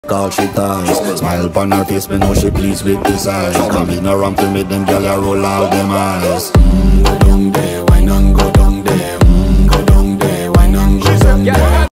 all she ties. Smile upon her face, me know she pleased with this eyes. Coming around to make them gyal a roll out them eyes.